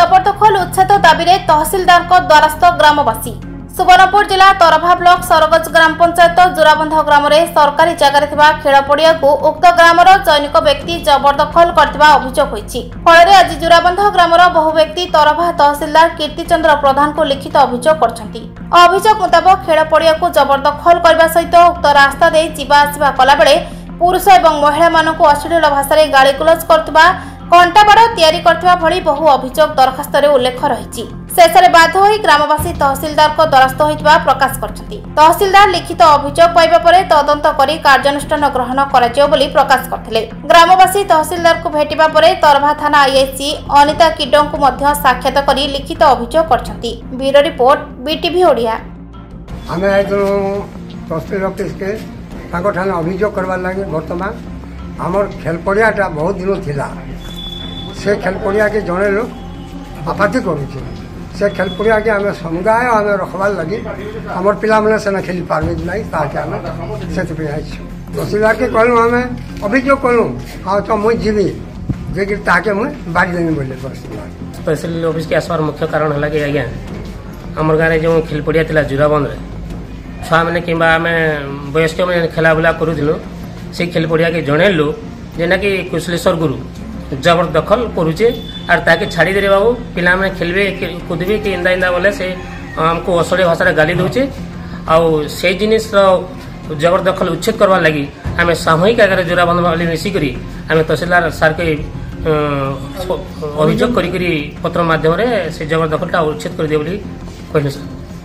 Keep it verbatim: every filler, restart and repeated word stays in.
जबरदखल उच्छेद दाबी में तहसिलदार द्वारस्थ ग्रामवासी। सुवर्णपुर जिला तरभा ब्लॉक सरगज ग्राम पंचायत जोराबंध ग्राम में सरकारी जगह खेल पड़िया को उक्त ग्रामर जैनिक व्यक्ति जबरदखल करथिबा अभियोग होईछि। फल आज जोराबंध ग्रामर बहु व्यक्ति तरभा तहसिलदार कीर्तिचंद्र प्रधान को लिखित अभियोग करछन्ति। अभियोग मुताबक खेल पड़िया को जबरदखल करबा सहित उक्त रास्ता दे जिबा आसिबा कला बेले पुरुष एवं महिला मानकु अश्लील भाषा गालीगुलज करथिबा कंटाबाड़ तैयारी करथिबा भली बहु अभियोग दरखास्त रे उल्लेख रहिछि। शेषरे बाध्य होई ग्रामवासी तहसिलदार को द्वारस्थ होइतबा प्रकाश करछन्ति। तहसिलदार लिखित अभियोग पाइबा परे तदंत करी कार्यानुष्ठान ग्रहण कराजियो बोली प्रकाश करथिले। ग्रामवासी तहसिलदार को भेटिबा परे तरभा थाना आईआईसी अनिता किडो को मध्य साक्षात करी लिखित अभियोग करछन्ति। Bureau report BTV Odia. हमें आइतु तहसील ऑफिस के ताको थाना अभियोग करबा लागे वर्तमान हमर खेल पड़ियाटा बहुत दिन थिला। से खेल पड़िया के जड़े लोग आपत्ति करुचे से खेल पड़िया के आम समुदाय आम रखबार लगी आमर पिला मैंने सेना खेली पार्बे ना ताकि आम से तहसीलदार के कहलु आम अभियोग कलु हाँ तो मुझे जीवी जे ताके मुझे बाड़ी देनी बोले तहसीलदार तहसील ऑफिस के आसवार मुख्य कारण है कि आज्ञा आम गाँव जो खेल पड़िया था जोराबंध छुआ मैंने कि आम वयस्क मैंने खेला बुला करूँ से खेल पड़िया के जनइलु जेना कि कुशलेश्वर गुरु जबरदखल करुचे आर ताके छाड़ी दे बाबू पिला माने खेलबे कूदबे कि इंदा इंदा बोले से हमको असली भाषा गाली दउचे आउ से जिनिस जबरदखल उच्छेद करवा लगी आमे सामूहिक आगे जोराबंध वाली मिसिकरी आमे तहसीलदार सार के अभियोग करी करी पत्र माध्यम रे से जबरदखलटा उच्छेद कर दे बोली कहले सर।